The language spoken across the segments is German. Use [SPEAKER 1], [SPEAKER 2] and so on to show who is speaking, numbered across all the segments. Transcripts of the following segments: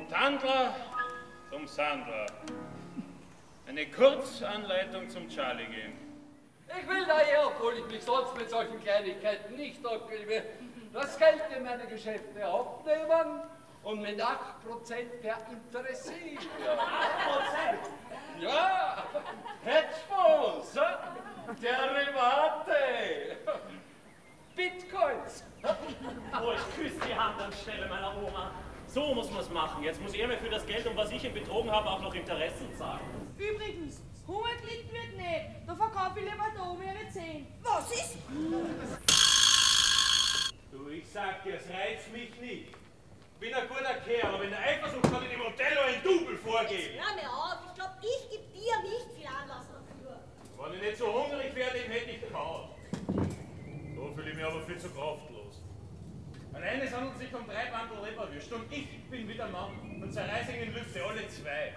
[SPEAKER 1] Tandler zum Sandler. Eine Kurzanleitung zum Charlie geben.
[SPEAKER 2] Ich will daher, obwohl ich mich sonst mit solchen Kleinigkeiten nicht abgebe, das Geld in meine Geschäfte abnehmen und mit 8% verinteressieren.
[SPEAKER 3] 8%?
[SPEAKER 2] Ja, Hedgefonds, Derivate, Bitcoins.
[SPEAKER 3] Oh, ich küsse die Hand anstelle meiner Oma. So muss man es machen. Jetzt muss er mir für das Geld, um was ich ihn betrogen habe, auch noch Interessen zahlen.
[SPEAKER 4] Übrigens, Hunger gelitten wird nicht. Da verkaufe ich lieber da um ihre 10.
[SPEAKER 5] Was ist?
[SPEAKER 6] Du, ich sag dir, es reizt mich nicht. Bin ein guter Kerl, aber in der Eifersucht kann ich dem Othello ein Double vorgeben.
[SPEAKER 5] Hör mir auf, ich glaube, ich gebe dir nicht viel Anlass dafür.
[SPEAKER 6] Wenn ich nicht so hungrig wäre, den hätte ich gehauen. So fühle ich mich aber viel zu kraftlos. Allein es handelt sich um 3 Bandel Leberwürste und ich bin wieder Mann und zerreiße in Lüfte alle 2.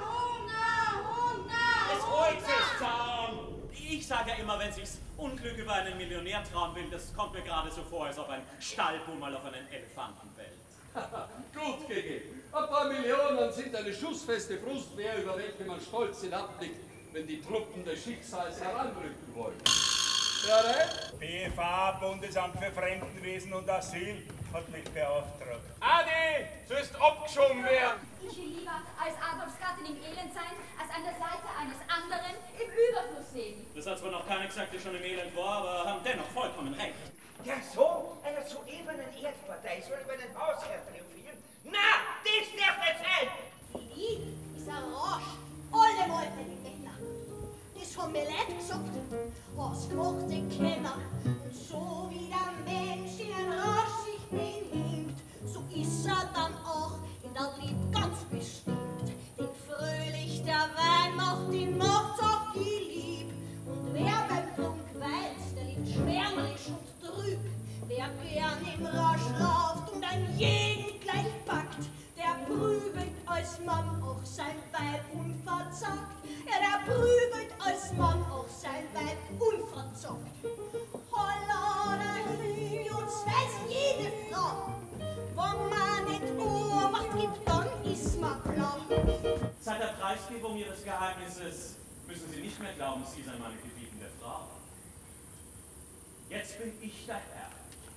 [SPEAKER 3] Es holt sich zusammen. Ich sage ja immer, wenn sich's Unglück über einen Millionär trauen will, das kommt mir gerade so vor, als ob ein Stallbummel auf einen Elefanten bellt.
[SPEAKER 2] Gut gegeben. Ein paar Millionen sind eine schussfeste Brustwehr, über welche man stolz hinabblickt, wenn die Truppen des Schicksals heranrücken wollen. Ja, ne?
[SPEAKER 6] BFA, Bundesamt für Fremdenwesen und Asyl, hat mich beauftragt.
[SPEAKER 2] Adi, du sollst abgeschoben werden.
[SPEAKER 7] Ich will lieber als Adolfsgattin im Elend sein, als an der Seite eines anderen im Überfluss leben.
[SPEAKER 3] Das hat zwar noch keiner gesagt, der schon im Elend war, aber haben dennoch vollkommen recht.
[SPEAKER 8] Der Sohn einer soebenen Erdpartei soll über den Hausherrn triumphieren? Na, das darf nicht sein!
[SPEAKER 5] Die Lied ist ein Rausch. Alle wollten die Männer. Das haben mir Leute gesagt. Was macht den Kenner? Und so wie der Mensch in ein Rausch sich benimmt, so ist er dann auch in der Lied ganz bestimmt. Denn fröhlich der Wein macht ihn nachts auch lieb. Und wer beim Trunk weiß, der lebt schwärmerisch und trüb. Wer gern im Rausch rauft und ein jeden gleich packt, der prügelt als Mann auch sein Weib unverzagt. Ja, der prügelt als Mann auch sein Weib unverzagt. Holla, der Hüljus weiß jede Frau. Wenn man nicht Obacht gibt, dann ist man blau.
[SPEAKER 3] Seit der Preisgebung Ihres Geheimnisses müssen Sie nicht mehr glauben, Sie seien meine gebietende Frau. Jetzt bin ich der Herr.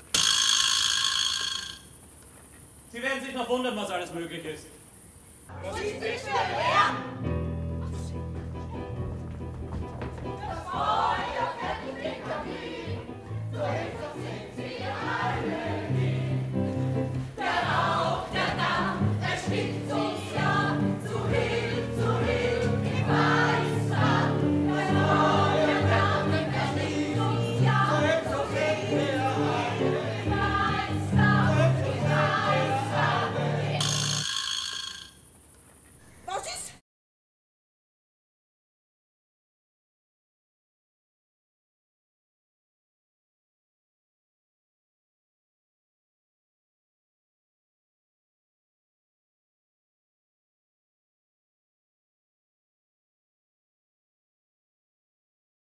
[SPEAKER 3] Sie werden sich noch wundern, was alles möglich ist.
[SPEAKER 5] Was ist das für ein Herr?
[SPEAKER 4] Das